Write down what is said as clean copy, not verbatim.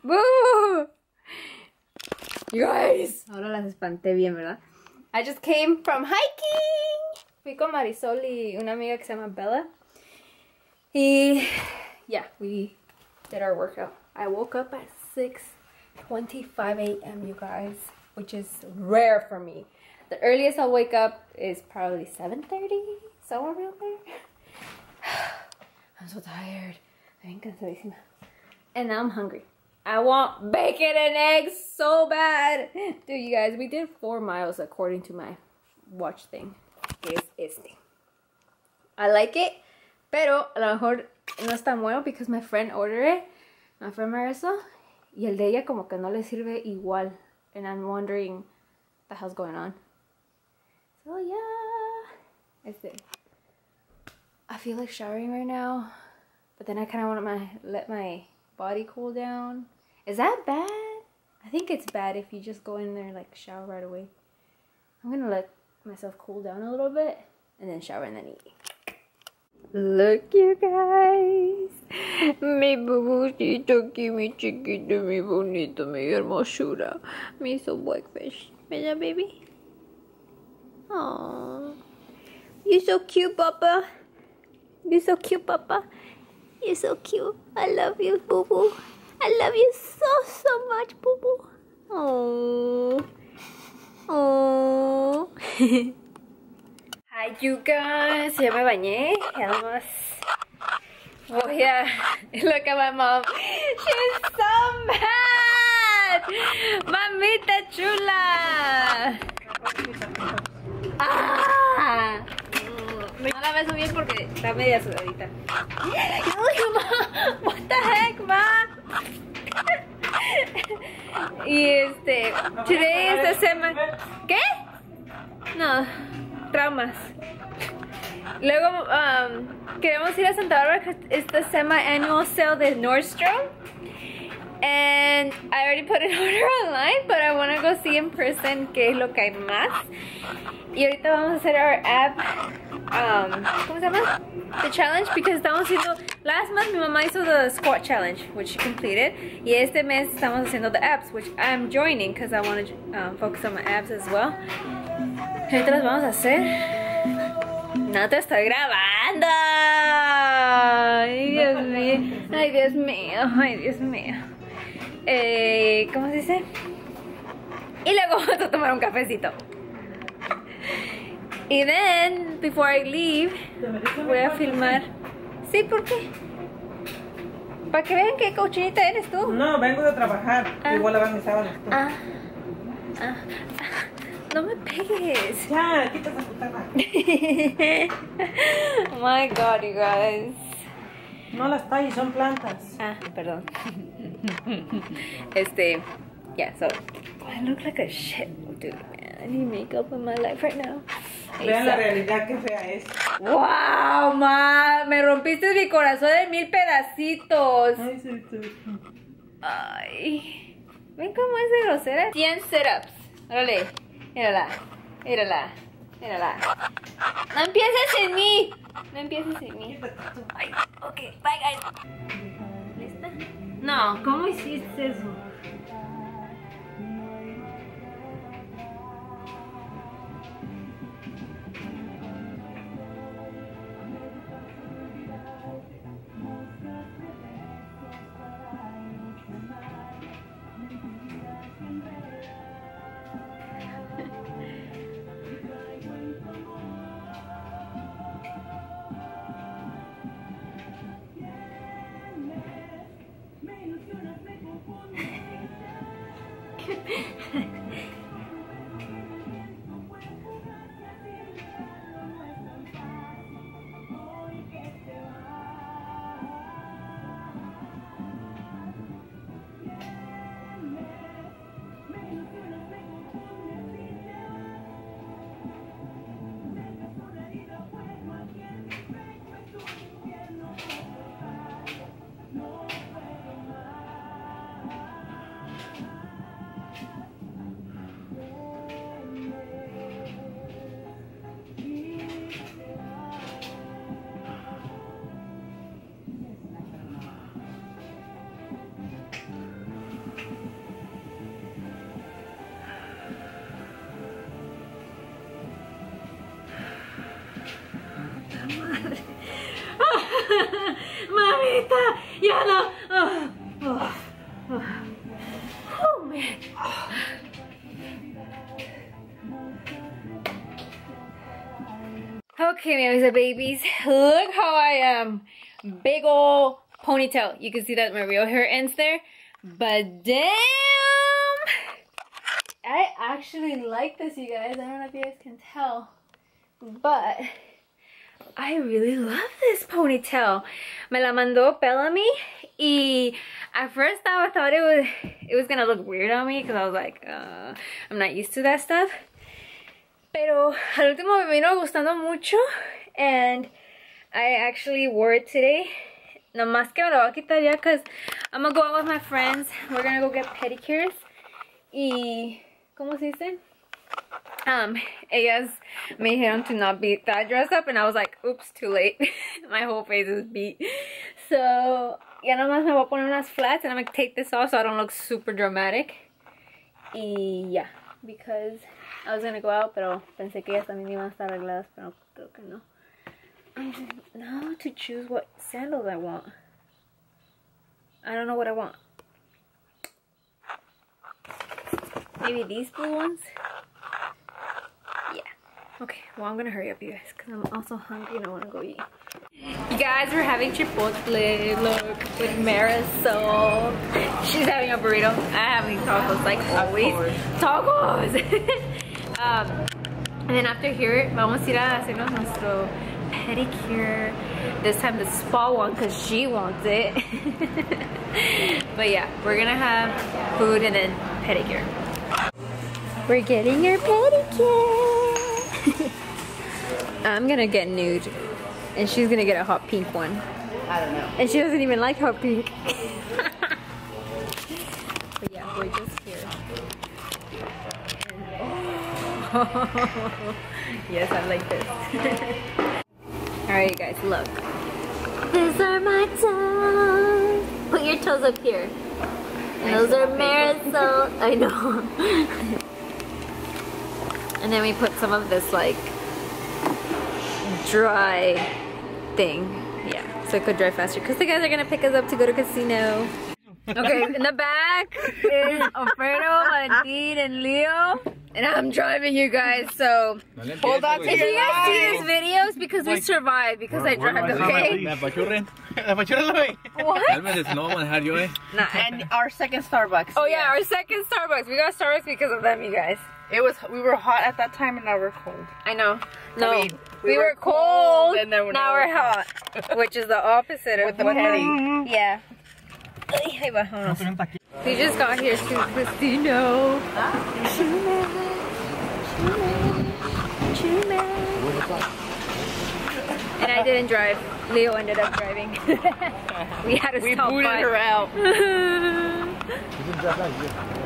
¡Boo! You guys. Ahora las espanté bien, ¿verdad? I just came from hiking. Fui con Marisol y una amiga que se llama Bella. Y yeah, we did our workout. I woke up at 6:25 a.m. you guys, which is rare for me. The earliest I'll wake up is probably 7:30, somewhere around there. I'm so tired. I'm cansadísima. And now I'm hungry. I want bacon and eggs so bad. Dude, you guys, we did 4 miles according to my watch thing. Que es este. I like it, pero a lo mejor no es tan bueno because my friend ordered it. My friend Marissa. Y el de ella como que no le sirve igual. And I'm wondering what the hell's going on. So yeah. I feel like showering right now. But then I kind of want to let my body cool down. Is that bad? I think it's bad if you just go in there like shower right away. I'm gonna let myself cool down a little bit and then shower and then eat. Look, you guys. Mi bubucito aquí, mi chiquito, mi bonito, mi hermosura. Mi so blackfish. Bella, baby? Aww. You're so cute, Papa. You're so cute, Papa. You're so cute. I love you, boo boo. I love you so much, boo boo. Oh. Oh. Hi, you guys. Ya me bañé. Ya nomás voy a look at my mom. She's so mad. Mamita chula. Ah. No la beso bien porque está media sudadita. What the heck, ma? Y today is the semana. ¿Qué? No, traumas. Luego queremos ir a Santa Bárbara. It's the semi-annual sale de Nordstrom. And I already put an order online, but I want to go see in person qué es lo que hay más. Y ahorita vamos a hacer our app, ¿cómo se llama? The challenge, because estamos haciendo, last month mi mamá hizo the squat challenge, which she completed. Y este mes estamos haciendo the abs, which I'm joining because I want to focus on my abs as well. Ahorita las vamos a hacer. No te estoy grabando. Ay, Dios mío. Ay, Dios mío. Ay, Dios mío. ¿Cómo se dice? Y luego vamos a tomar un cafecito. Y then, before I leave, voy a filmar. Sí, ¿por qué? Para que vean qué cochinita eres tú. No, vengo de trabajar. Igual lavar mis sábanas tú. No me pegues. Ya, quita esa putada. Oh my god, you guys. No las talles, son plantas. Perdón. Yeah, so I look like a shit, dude, man. I need makeup in my life right now. Vean la realidad, qué fea es. Wow, ma, me rompiste mi corazón en 1000 pedacitos. Ay, sí, sí. Ay, ven cómo es de grosera. 100 sit-ups. Órale, mírala, mírala, mírala. No empieces en mí. No empieces en mí. Ay, ok, bye guys. ¿Lista? No, ¿cómo hiciste eso? Mamita, ya no. Oh man. Okay, mamas and babies, look how I am. Big ol' ponytail. You can see that my real hair ends there. But damn! I actually like this, you guys. I don't know if you guys can tell. But I really love this ponytail. Me la mandó Bellamy. Y at first I thought it was gonna look weird on me because I was like, I'm not used to that stuff. Pero al último me vino gustando mucho, and I actually wore it today. No más que me lo voy a quitar ya because I'm gonna go out with my friends. We're gonna go get pedicures. Y, ¿cómo se dice? Ellas me dijeron to not be that dressed up, and I was like, oops, too late. My whole face is beat. So, ya nomás me voy a poner unas flats, and I'm gonna take this off so I don't look super dramatic. Y yeah, because I was gonna go out, pero pensé que ellas también iban a estar arregladas, pero creo que no. Now to choose what sandals I want. I don't know what I want. Maybe these blue ones? Yeah. Okay, well I'm gonna hurry up, you guys, because I'm also hungry and I want to go eat. You guys, we're having Chipotle, look, with Marisol. She's having a burrito. I'm having tacos, like always. Tacos! And then after here, vamos a ir a hacernos nuestro pedicure. This time the spa one, because she wants it. But yeah, we're gonna have food and then pedicure. We're getting your pedicure. I'm gonna get nude, and she's gonna get a hot pink one. I don't know. And she doesn't even like hot pink. But yeah, we're just here. Oh. Yes, I like this. Alright, you guys, look. These are my toes. Put your toes up here. And those are Marisol. I know. And then we put some of this like dry thing. Yeah, so it could dry faster. Because the guys are gonna pick us up to go to casino. Okay, in the back is Alfredo, Valentin, and Leo. And I'm driving, you guys, so hold on to your you guys see these videos because we survived, because I drive, okay? What? Nah, and our second Starbucks. Oh yeah, our second Starbucks. We got Starbucks because of them, you guys. We were hot at that time and now we're cold. I know. No, I mean, we were cold and then now we're hot. Which is the opposite of the heading. Yeah. We just got here to casino. And I didn't drive. Leo ended up driving. We had to stop by. We booted her out.